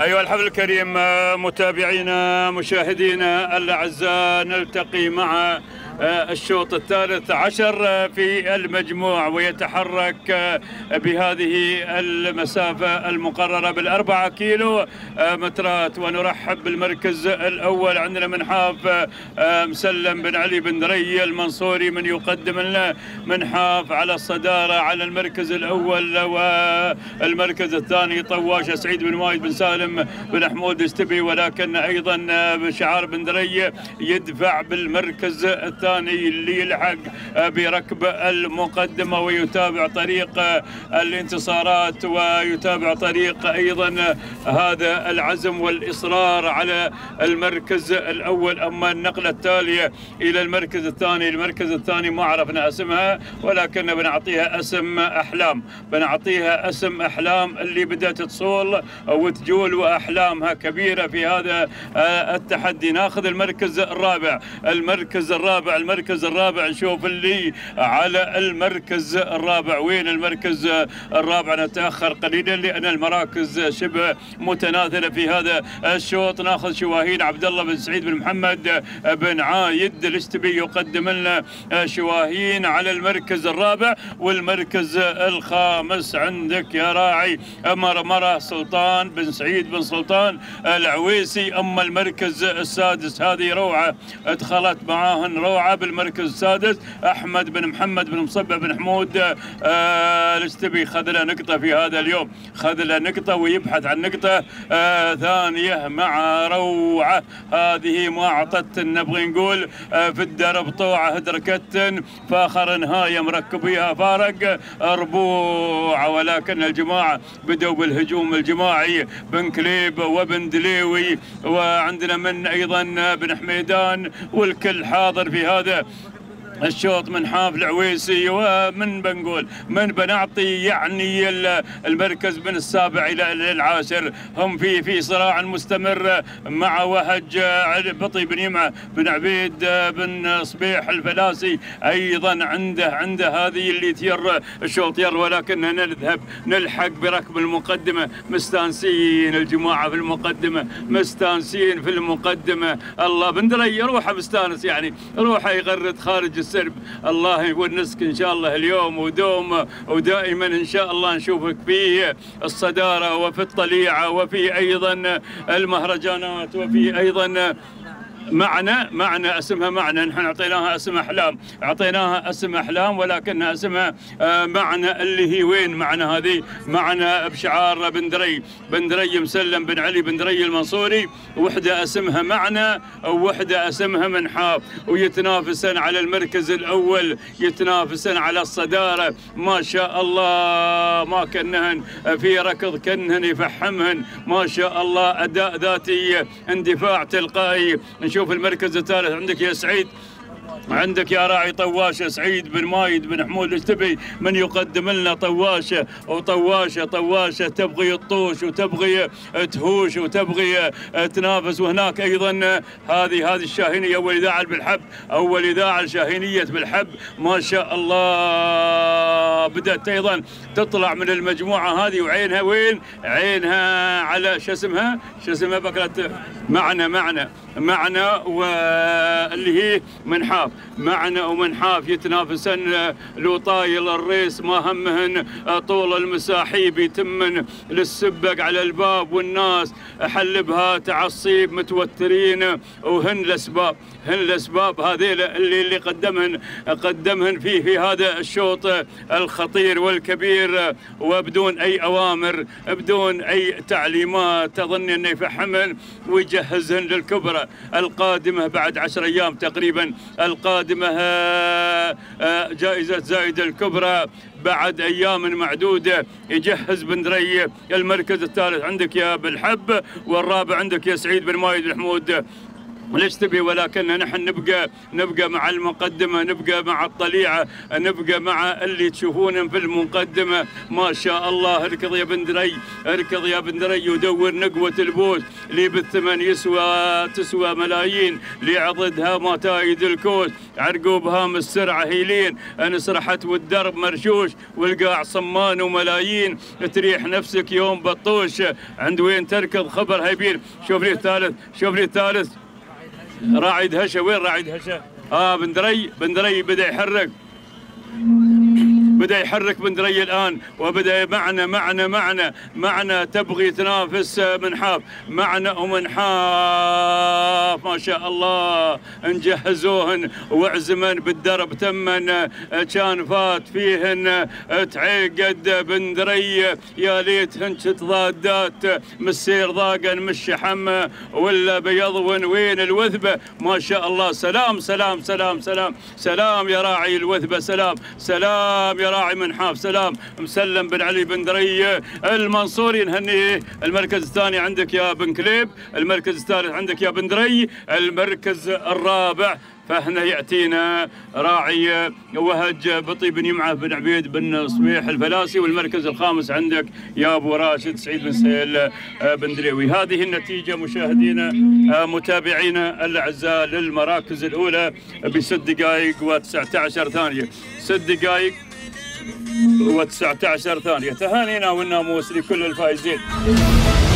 أيها الحفل الكريم، متابعينا مشاهدينا الأعزاء، نلتقي مع الشوط الثالث عشر في المجموع، ويتحرك بهذه المسافة المقررة بالأربعة كيلو مترات. ونرحب بالمركز الأول، عندنا منحاف مسلم بن علي بن دري المنصوري من يقدم لنا منحاف على الصدارة على المركز الأول، والمركز الثاني طواشه سعيد بن وايد بن سالم بن حمود استبي، ولكن أيضا بشعار بن دري يدفع بالمركز الثاني اللي يلحق بركب المقدمة ويتابع طريق الانتصارات ويتابع طريق أيضا هذا العزم والإصرار على المركز الأول. أما النقلة التالية إلى المركز الثاني، المركز الثاني ما عرفنا اسمها، ولكن بنعطيها اسم أحلام، بنعطيها اسم أحلام اللي بدأت تصول وتجول وأحلامها كبيرة في هذا التحدي. ناخذ المركز الرابع، المركز الرابع نشوف اللي على المركز الرابع. وين المركز الرابع؟ نتأخر قليلا لأن المراكز شبه متناثرة في هذا الشوط. ناخذ شواهين عبد الله بن سعيد بن محمد بن عايد الاستبي يقدم لنا شواهين على المركز الرابع. والمركز الخامس عندك يا راعي مرمرة سلطان بن سعيد بن سلطان العويسي. أما المركز السادس هذه روعة ادخلت معاهن روعة بالمركز السادس، أحمد بن محمد بن مصبح بن حمود الاستبي خذ له نقطة في هذا اليوم، خذ له نقطة ويبحث عن نقطة ثانية مع روعة. هذه ما أعطت نبغي نقول في الدرب طوعة هدركت فاخر نهاية مركبيها فارق ربوع، ولكن الجماعة بدأوا بالهجوم الجماعي، بن كليب وبن دليوي وعندنا من أيضا بن حميدان، والكل حاضر في هذا الشوط من حاف العويسي. ومن بنقول من بنعطي يعني المركز من السابع الى العاشر هم في صراع مستمر مع وهج بطي بن يمعه بن عبيد بن صبيح الفلاسي، ايضا عنده هذه اللي تير الشوط ير، ولكننا نذهب نلحق بركب المقدمه. مستانسين الجماعه في المقدمه، مستانسين في المقدمه. الله بن دري روحه مستانس، يعني روحه يغرد خارج السرب. الله يونسك ان شاء الله اليوم ودوم ودائما ان شاء الله نشوفك في الصداره وفي الطليعه وفي ايضا المهرجانات وفي ايضا معنى اسمها معنى. نحن اعطيناها اسم احلام، اعطيناها اسم احلام، ولكنها اسمها معنى اللي هي وين معنى هذه؟ معنى بشعار بن دري مسلم بن علي بن دري المنصوري. وحده اسمها معنى ووحده اسمها منحاف، ويتنافسن على المركز الاول، يتنافسن على الصداره. ما شاء الله ما كنهن في ركض، كنهن يفحمهن ما شاء الله، اداء ذاتي، اندفاع تلقائي. نشوف المركز الثالث عندك يا سعيد، عندك يا راعي طواشه سعيد بن مايد بن حمود الاستبي من يقدم لنا طواشه. وطواشه تبغي الطوش وتبغي تهوش وتبغي تنافس. وهناك ايضا هذه الشاهينيه، اول اذاعه بالحب، اول اذاعه شاهينيه بالحب ما شاء الله، بدات ايضا تطلع من المجموعه هذه. وعينها وين؟ عينها على شو اسمها بكره معنى واللي هي منحاف. معنى ومنحاف يتنافسن لو طايل الريس، ما همهن طول المساحيب يتمن للسبق على الباب، والناس حلبها تعصيب متوترين. وهن الاسباب هذيل اللي قدمهن في هذا الشوط الخطير والكبير، وبدون اي اوامر، بدون اي تعليمات. تظن انه يفهمهن ويجهزهن للكبرى القادمه بعد 10 ايام تقريبا، القادمه جائزه زايد الكبرى بعد ايام معدوده. يجهز بن دري المركز الثالث عندك يا بالحب، والرابع عندك يا سعيد بن مايد بن حمود ليش تبي، ولكن نحن نبقى مع المقدمه، نبقى مع الطليعه، نبقى مع اللي تشوفونهم في المقدمه. ما شاء الله اركض يا بن دري، اركض يا بن دري ودور نقوه البوس اللي بالثمن تسوى ملايين، لعضدها ما تايد الكوس، عرقوبها من السرعه هيلين، انسرحت والدرب مرشوش والقاع صمان وملايين، تريح نفسك يوم بطوش، عند وين تركض خبر هيبين. شوف لي الثالث، شوف لي الثالث، راعي دهشه. وين راعي دهشه؟ بن دري بدا يحرك، بدأ يحرك بن دري الآن، وبدأ معنا تبغي تنافس منحاف، معنا ومنحاف ما شاء الله نجهزوهن وعزمن بالدرب تمن، كان فات فيهن تعقد بن دري، يا ليتهن تضادات مسير ضاقن مش شحم ولا بيضون. وين الوثبة؟ ما شاء الله. سلام سلام سلام سلام سلام يا راعي الوثبة، سلام سلام يا راعي منحاف، سلام مسلم بن علي بن دري المنصوري نهنيه. المركز الثاني عندك يا بن كليب، المركز الثالث عندك يا بن دري، المركز الرابع فهنا يأتينا راعي وهج بطي بن يمعة بن عبيد بن صبيح الفلاسي، والمركز الخامس عندك يا أبو راشد سعيد بن سهيل بن دريوي. هذه النتيجة مشاهدينا متابعينا الأعزاء للمراكز الأولى ب6 دقائق و19 ثانية، 6 دقائق و19 ثانية. تهانينا والناموس لكل الفائزين.